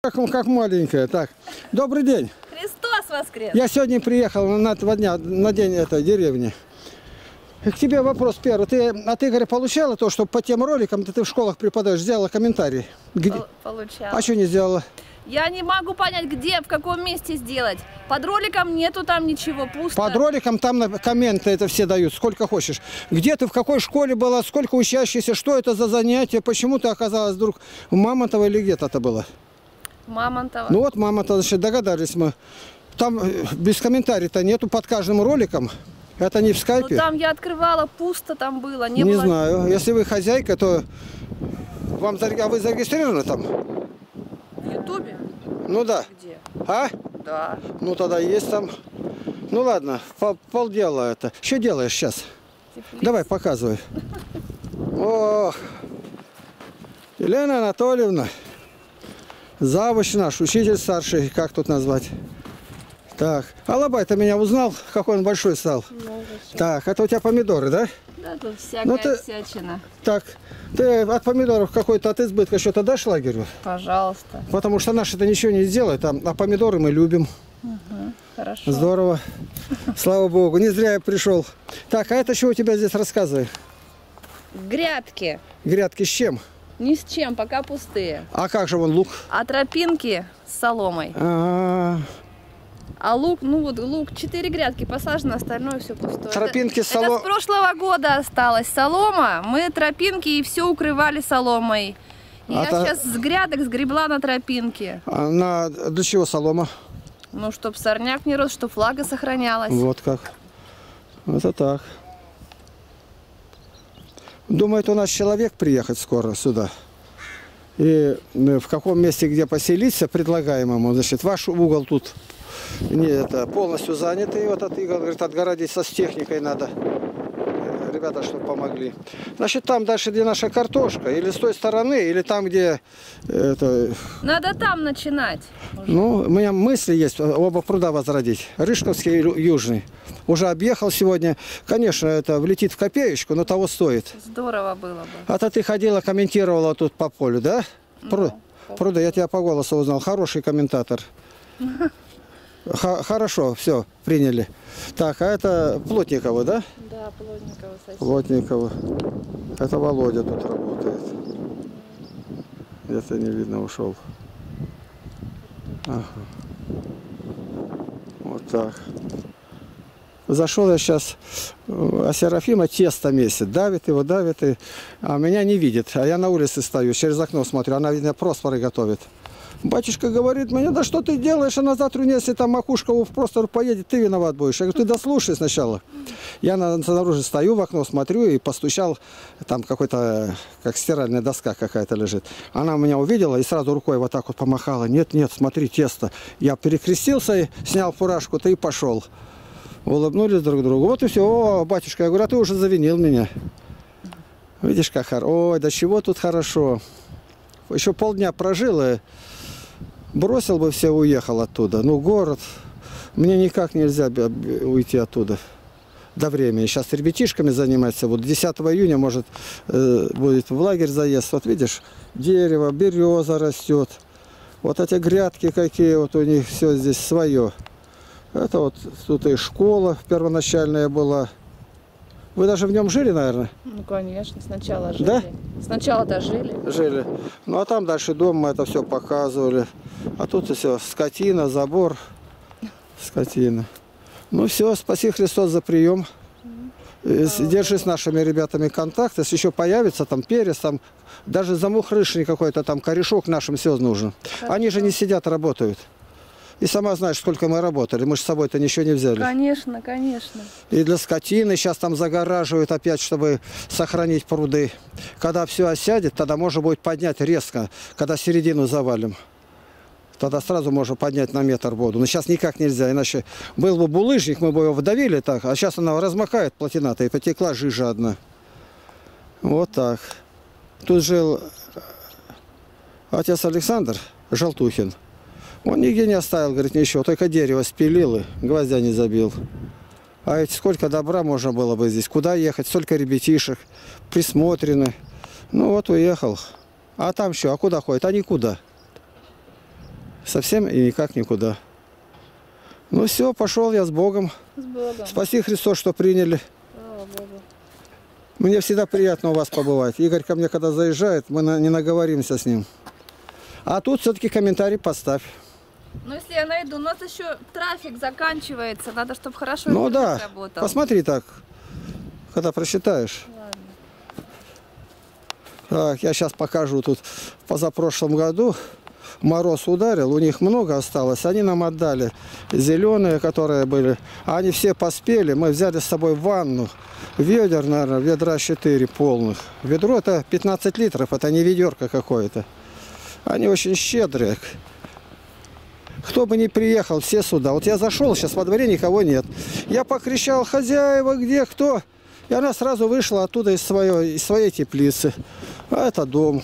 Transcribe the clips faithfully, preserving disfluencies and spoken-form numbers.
Как, как маленькая. Так, добрый день. Христос воскрес! Я сегодня приехал на два дня, на день этой деревни. К тебе вопрос первый. Ты от Игоря получала то, что по тем роликам ты, ты в школах преподаешь, сделала комментарий? Где? Получала. А что не сделала? Я не могу понять, где, в каком месте сделать. Под роликом нету там ничего, пусто. Под роликом там на комменты это все дают, сколько хочешь. Где ты, в какой школе была, сколько учащихся, что это за занятие, почему ты оказалась вдруг в Мамонтово или где-то это было? Мамонтово. Ну вот Мамонтово, значит, догадались мы. Там без комментариев-то нету под каждым роликом. Это не в скайпе. Ну там я открывала, пусто там было. Не, не было... знаю. Если вы хозяйка, то вам а вы зарегистрированы там? В Ютубе? Ну да. Где? А? Да. Ну тогда есть там. Ну ладно, пол, полдела это. Что делаешь сейчас? Теплица. Давай, показывай. О, Елена Анатольевна. Завуч наш, учитель старший, как тут назвать? Так, Алабай-то меня узнал, какой он большой стал. Ну, так, это у тебя помидоры, да? Да, тут всякая ну, ты... всячина. Так, ты от помидоров какой-то от избытка что-то дашь лагерю? Пожалуйста. Потому что наши-то ничего не сделают, а, а помидоры мы любим. Угу, хорошо. Здорово. Слава Богу, не зря я пришел. Так, а это что у тебя здесь, рассказывай? Грядки. Грядки с чем? Ни с чем, пока пустые. А как же вон лук? А тропинки с соломой. А, -а, -а. А лук, ну вот лук, четыре грядки посажено, остальное все пустое. Тропинки это, с соломой. Это с прошлого года осталась солома. Мы тропинки и все укрывали соломой. И а я та... сейчас с грядок сгребла на тропинки. А на... Для чего солома? Ну, чтоб сорняк не рос, чтоб влага сохранялась. Вот как. Это так. Думает у нас человек приехать скоро сюда. И в каком месте, где поселиться, предлагаем ему. Значит, ваш угол тут не, это, полностью занятый. Вот от Игоря говорит, отгородиться с техникой надо. Ребята, чтобы помогли. Значит, там дальше, где наша картошка, или с той стороны, или там, где... Это... Надо там начинать. Уже. Ну, у меня мысли есть, оба пруда возродить. Рыжковский и Южный. Уже объехал сегодня. Конечно, это влетит в копеечку, но того стоит. Здорово было бы. А то ты ходила, комментировала тут по полю, да? Пруд, ну, Пруда, я тебя по голосу узнал. Хороший комментатор. Хорошо, все, приняли. Так, а это Плотниковы, да? Да, Плотниковы соседи. Плотниковы. Это Володя тут работает. Где-то не видно, ушел. Ага. Вот так. Зашел я сейчас, а Серафима тесто месит. Давит его, давит, и... а меня не видит. А я на улице стою, через окно смотрю. Она, видно, просфоры готовит. Батюшка говорит мне, да что ты делаешь, она завтра, если там макушка в простор поедет, ты виноват будешь. Я говорю, ты дослушай сначала. Я снаружи стою, в окно смотрю и постучал, там какой-то, как стиральная доска какая-то лежит. Она меня увидела и сразу рукой вот так вот помахала. Нет, нет, смотри, тесто. Я перекрестился, снял фуражку-то и пошел. Улыбнулись друг другу. Вот и все. О, батюшка, я говорю, а ты уже завинил меня. Видишь, как хорошо. Ой, да чего тут хорошо. Еще полдня прожил и бросил бы все, уехал оттуда. Ну, город. Мне никак нельзя уйти оттуда до времени. Сейчас с ребятишками заниматься. Вот десятого июня, может, будет в лагерь заезд. Вот видишь, дерево, береза растет. Вот эти грядки какие, вот у них все здесь свое. Это вот тут и школа первоначальная была. Вы даже в нем жили, наверное? Ну, конечно, сначала жили. Да? Сначала-то жили. Жили. Ну, а там дальше дом мы это все показывали. А тут и все, скотина, забор, скотина. Ну, все, спаси Христос за прием. Mm-hmm. Держи с нашими ребятами контакт. Если еще появится там перец, там даже замухрышный какой-то там корешок нашим все нужен. Хорошо. Они же не сидят, работают. И сама знаешь, сколько мы работали. Мы же с собой-то ничего не взяли. Конечно, конечно. И для скотины сейчас там загораживают опять, чтобы сохранить пруды. Когда все осядет, тогда можно будет поднять резко, когда середину завалим. Тогда сразу можно поднять на метр воду. Но сейчас никак нельзя, иначе был бы булыжник, мы бы его вдавили так, а сейчас она размокает, плотина-то, и потекла жижа одна. Вот так. Тут жил отец Александр Желтухин. Он нигде не оставил, говорит, ничего, только дерево спилил и гвоздя не забил. А ведь сколько добра можно было бы здесь, куда ехать, столько ребятишек, присмотрены. Ну вот уехал. А там что, а куда ходят? А никуда. Совсем и никак никуда. Ну все, пошел я с Богом. С Богом. Спаси Христос, что приняли. Слава Богу. Мне всегда приятно у вас побывать. Игорь ко мне когда заезжает, мы на- не наговоримся с ним. А тут все-таки комментарий поставь. Ну, если я найду, у нас еще трафик заканчивается. Надо, чтобы хорошо Ну интернет да, работал. посмотри так, когда просчитаешь. Ладно. Так, я сейчас покажу тут. Позапрошлом году мороз ударил, у них много осталось. Они нам отдали зеленые, которые были. Они все поспели. Мы взяли с собой ванну. Ведер, наверное, ведра четыре полных. Ведро это пятнадцать литров, это не ведерко какое-то. Они очень щедрые. Кто бы ни приехал, все сюда. Вот я зашел, сейчас во дворе никого нет. Я покричал: хозяева, где, кто? И она сразу вышла оттуда из своей, из своей теплицы. А это дом.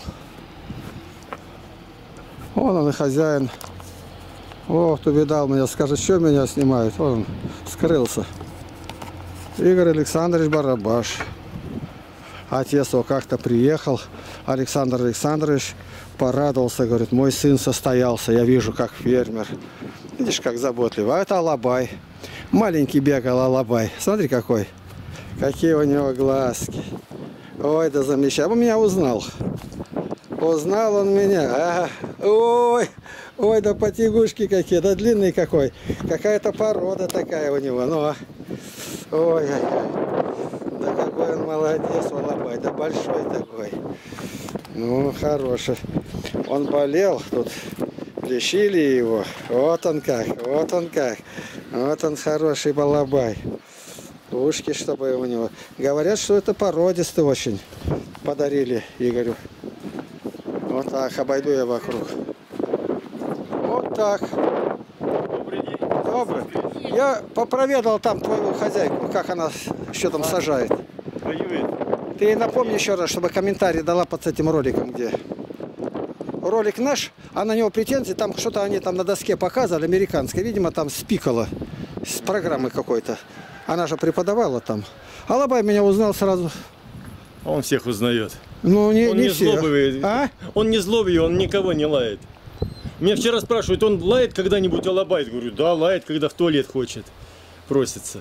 Вон он и хозяин. О, кто видал меня, скажет, что меня снимает. Вон он скрылся. Игорь Александрович Барабаш. Отец его как-то приехал. Александр Александрович порадовался, говорит, мой сын состоялся. Я вижу, как фермер. Видишь, как заботливо. А это Алабай. Маленький бегал Алабай. Смотри, какой. Какие у него глазки. Ой, да замечательно. Он меня узнал. Узнал он меня. Ага. Ой, ой, да потягушки какие. Да длинный какой. Какая-то порода такая у него. Ну, ой, ой, да какой он молодец, Алабай. Да большой такой. Ну, хороший. Он болел, тут лечили его. Вот он как, вот он как. Вот он хороший балабай. Ушки, чтобы у него. Говорят, что это породистый очень. Подарили Игорю. Вот так, обойду я вокруг. Вот так. Добрый день. Добрый. Я попроведал там твою хозяйку, как она что там сажает. Воюет. Ты напомни еще раз, чтобы комментарий дала под этим роликом, где ролик наш, а на него претензии, там что-то они там на доске показывали, американское, видимо, там спикало с программы какой-то. Она же преподавала там. Алабай меня узнал сразу. Он всех узнает. Ну, не, Он не не все. злобивый. А? Он не злобивый, он никого не лает. Меня вчера спрашивают, он лает когда-нибудь Алабай? Говорю, да, лает, когда в туалет хочет. Просится.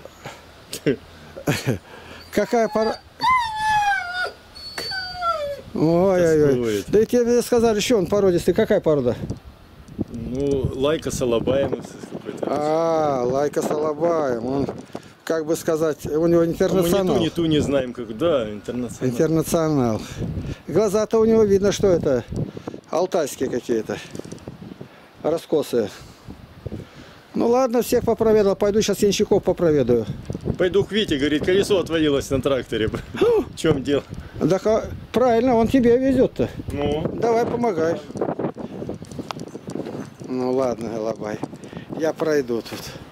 Какая пора... Ой-ой-ой. Да и тебе сказали, что он породистый. Какая порода? Ну, лайка с Алабаем. А, лайка с Алабаем. Он, как бы сказать, у него Мы ни интернационал. ту, ни ту не знаем, как. Да, интернационал. Интернационал. Глаза-то у него видно, что это алтайские какие-то. Раскосые. Ну ладно, всех попроведал. Пойду сейчас Янщиков попроведаю. Пойду к Вите, говорит, колесо отвалилось на тракторе. В чем дело? Да правильно, он тебе везет-то. Ну. Давай, помогай. Ну ладно, Алабай. Я пройду тут.